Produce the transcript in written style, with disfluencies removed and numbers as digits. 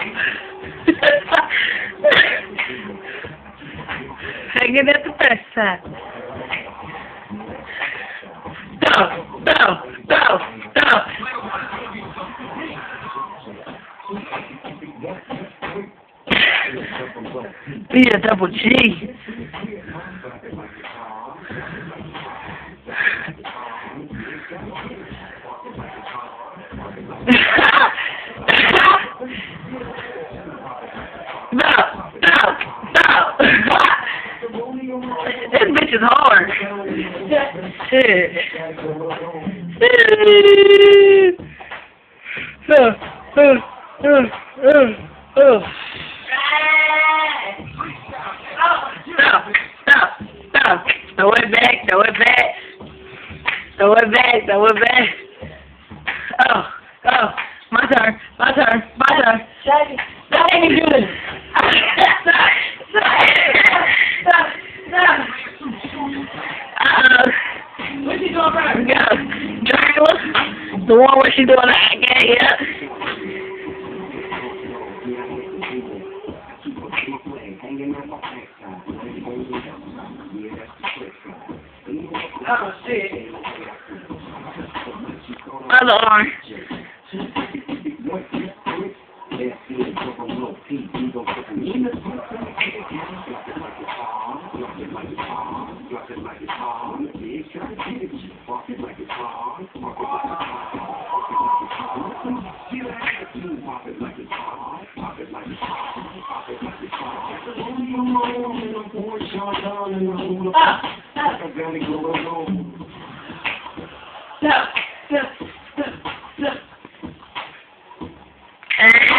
Hanging at the first side. Go, go, go, go. Be a double G. No, no, no. This bitch is hard. Shit. Stop. Throw it back. Throw it back. Oh. My turn. Shaggy, that ain't good. What's she doing first? Dracula. The one where she doing that game, yeah. Oh, shit. Other arm. No. And